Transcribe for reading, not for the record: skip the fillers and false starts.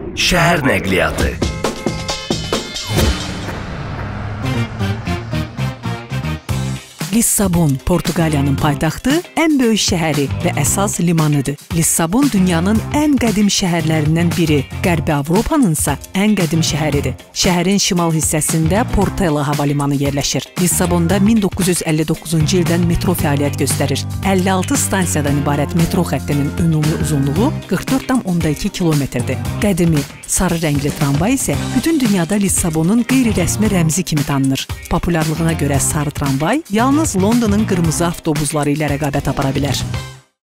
Şəhər nəqliyyatı. Lissabon, Portuqaliyanın paytaxtı, ən böyük şəhəri və əsas limanıdır. Lissabon dünyanın ən qədim şəhərlərindən biri, Qərbi Avropanın isə ən qədim şəhəridir. Şəhərin şimal hissəsində Portela hava limanı yerləşir. Lissabonda 1959-cu ildən metro fəaliyyət göstərir. 56 stansiyadan ibarət metro xəttinin ümumi uzunluğu 44,2 kilometrdir. Qədimi, sarı rəngli tramvay isə bütün dünyada Lissabonun qeyri-rəsmi rəmzi kimi tanınır. Populyarlığına görə sarı tramvay yalnız Londonun qırmızı avtobusları ilə rəqabət apara bilər.